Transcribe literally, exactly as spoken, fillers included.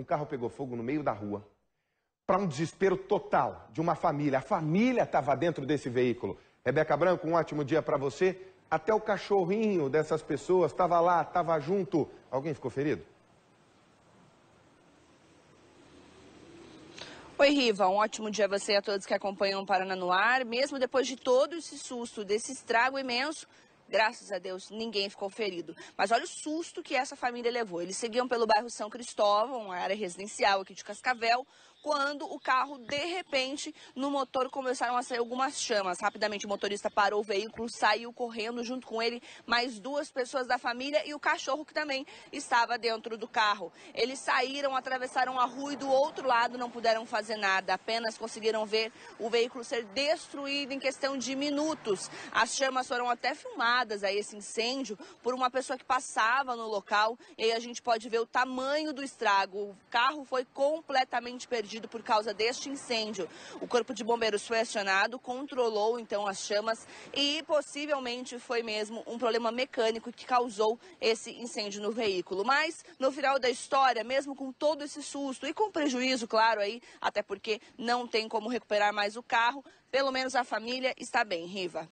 Um carro pegou fogo no meio da rua, para um desespero total de uma família. A família estava dentro desse veículo. Rebeca Branco, um ótimo dia para você. Até o cachorrinho dessas pessoas estava lá, estava junto. Alguém ficou ferido? Oi, Riva, um ótimo dia a você e a todos que acompanham o Paraná no Ar. Mesmo depois de todo esse susto, desse estrago imenso, graças a Deus, ninguém ficou ferido. Mas olha o susto que essa família levou. Eles seguiam pelo bairro São Cristóvão, uma área residencial aqui de Cascavel, quando o carro, de repente, no motor começaram a sair algumas chamas. Rapidamente o motorista parou o veículo, saiu correndo junto com ele mais duas pessoas da família e o cachorro que também estava dentro do carro. Eles saíram, atravessaram a rua e do outro lado não puderam fazer nada, apenas conseguiram ver o veículo ser destruído em questão de minutos. As chamas foram até filmadas, aí, esse incêndio, por uma pessoa que passava no local, e aí a gente pode ver o tamanho do estrago. O carro foi completamente perdido por causa deste incêndio. O Corpo de Bombeiros foi acionado, controlou então as chamas e possivelmente foi mesmo um problema mecânico que causou esse incêndio no veículo. Mas no final da história, mesmo com todo esse susto e com prejuízo, claro, aí, até porque não tem como recuperar mais o carro, pelo menos a família está bem, Riva.